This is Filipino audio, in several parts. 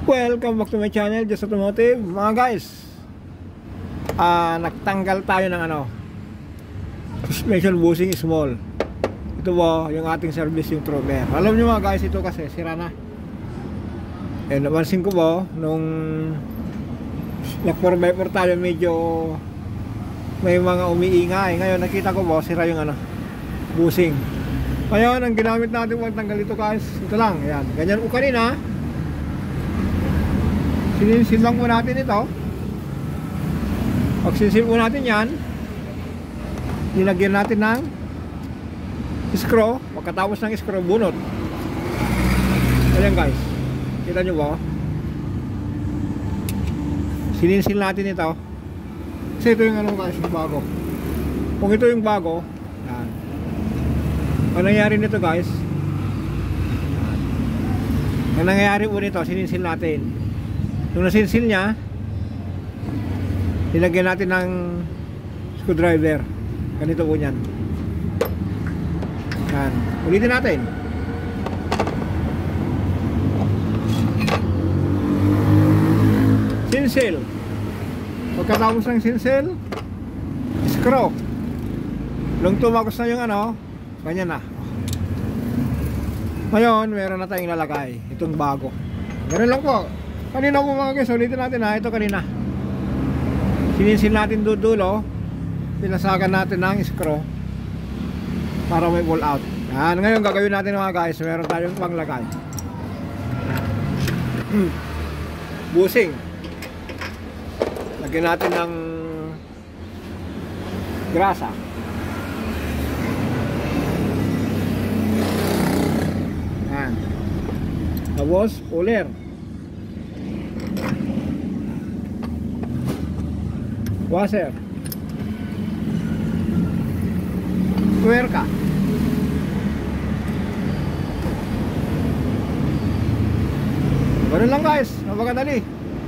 Welcome back to my channel, Just Automotive. Mga guys, nagtanggal tayo ng suspension bushing small. Ito po yung ating service, yung Trover. Alam nyo mga guys, ito kasi sira na. Napansin ko po nung nag 4x4 tayo, medyo may mga umiingay. Ngayon nakita ko po sira yung bushing. Ngayon ang ginamit natin pag tanggal ito guys, ito lang, ayan. Ganyan o kanina, sininsil lang po natin ito. Pag sinsil po natin yan, nilagyan natin ng screw. Pagkatapos ng screw, bunot. Ayan guys, kita nyo ba? Sininsil natin ito. Kasi ito yung guys, yung bago. Kung ito yung bago, yan. Ang nangyari nito guys, ang nangyari po nito, sininsil natin. Nung nasinsil niya, nilagyan natin ng screwdriver. Ganito po yan. Yan. Ulitin natin. Sinsil. Pagkatapos ng sinsil, screw. Nung tumagos na yung ganyan na. Ngayon, meron na tayong lalagay. Itong bago. Ganun lang po. Kanina po mga guys, ulitin natin ito kanina. Sininsil natin dulo, pinasakan natin ng screw para may pull out. Yan, ngayon gagawin natin mga guys, meron tayong panglagay. Bushing. Lagyan natin ng grasa. Yan. Tapos, puller. Washer. Tuwerka. Ganun lang guys, napakadali.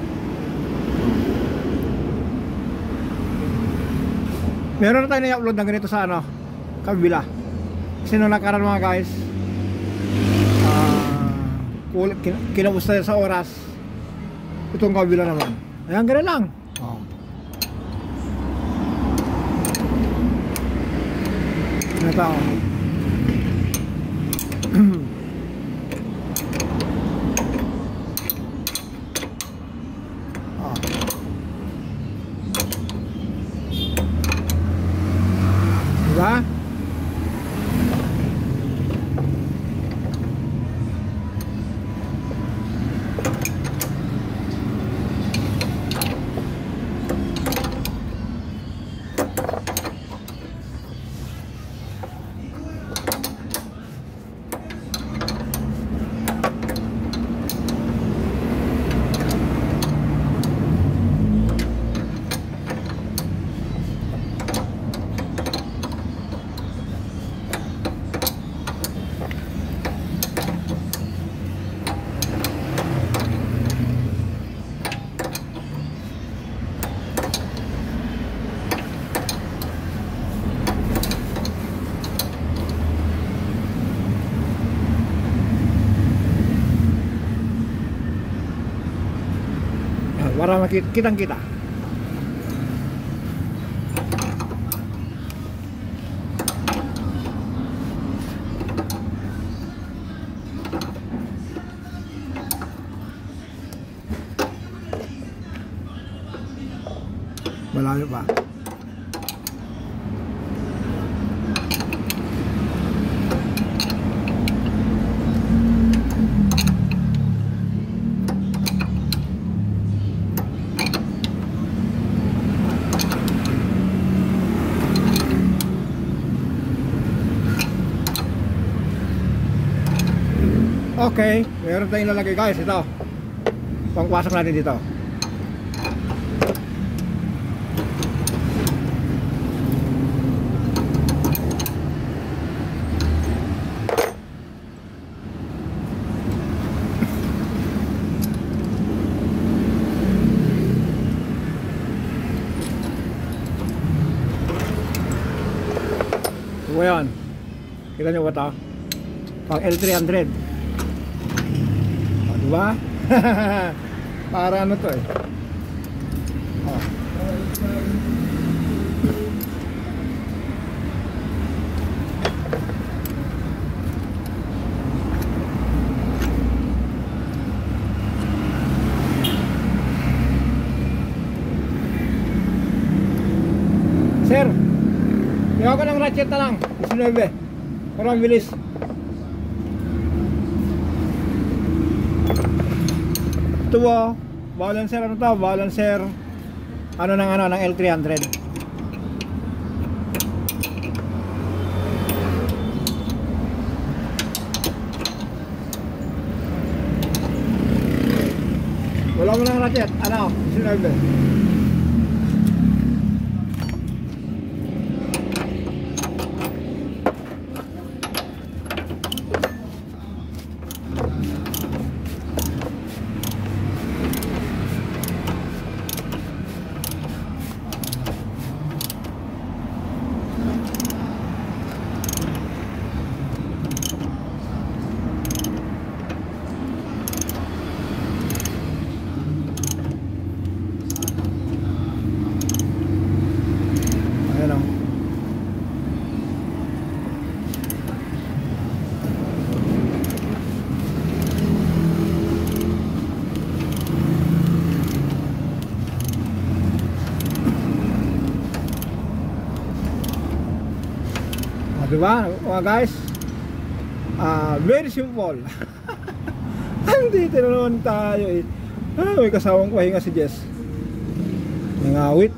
Meron na tayo na-upload ng ganito sa kabila. Kasi nung nakaraan mga guys, kinabusta sa oras. Itong kabila naman. Ayan, ganun lang. Ito diba? para kitang kita. Malayo pa. Okay, meron tayong lalagay guys, ito. Pangpasok natin dito. So yan, kita nyo ba ito? Pang L300. Diba? Para ano to eh. Oh. Sir, gawa ko ng ratchet na lang 19 para bilis. Ito po, balancer ano to? Balancer ano ng L300. Wala mo ng ratchet, ano? 19. Diba mga guys, very simple. Andito na naman tayo eh. May kasawang pahinga si Jess, nangawit.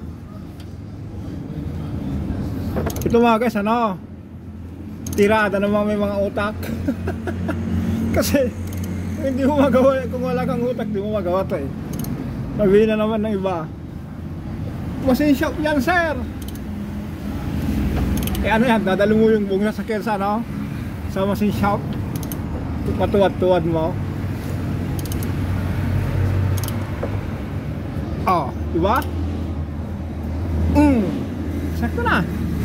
Ito mga guys, ano, tirada naman may mga utak. Kasi hindi mo magawa, kung wala kang utak hindi mo magawa to eh. Sabihin na naman ng iba, machine shop yan sir. Eh ano yan, dadalo mo yung buong sasakyan sa ano, sa machine shop, patuwad-tuwad mo. Oh, diba? Sakto na.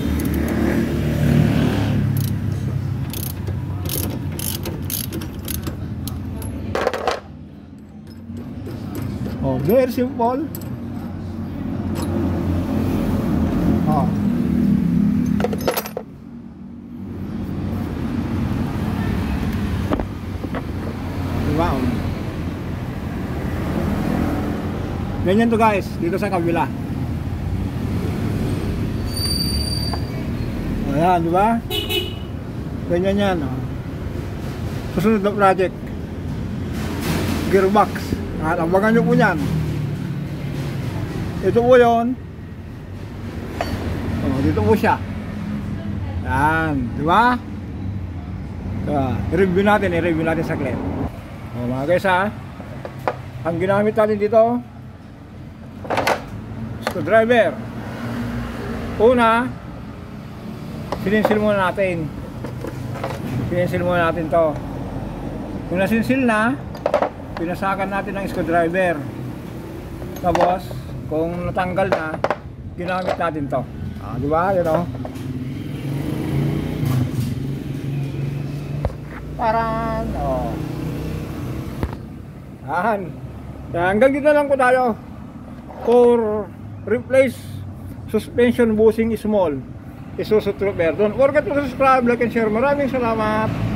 Oh, very simple. Oh. Ganyan to guys, dito sa kabila. Ayan, di ba? Ganyan yan. Oh. Susunod na project, gearbox. Abangan nyo po yan. Ito po yun. Oh, dito po siya. Ayan, di ba? I-review natin sa clip. Oh, mga guys ha, ang ginamit natin dito, screwdriver. Una, sininsil muna natin. Sininsil muna natin to. Kung nasinsil na, pinasakan natin ng screwdriver. Tapos, kung natanggal na, ginamit natin to. Di ba? Yun o. Parang, hanggang dito lang po tayo for replace suspension bushing small Isuzu Trooper. Don't forget to subscribe, like and share. Maraming salamat.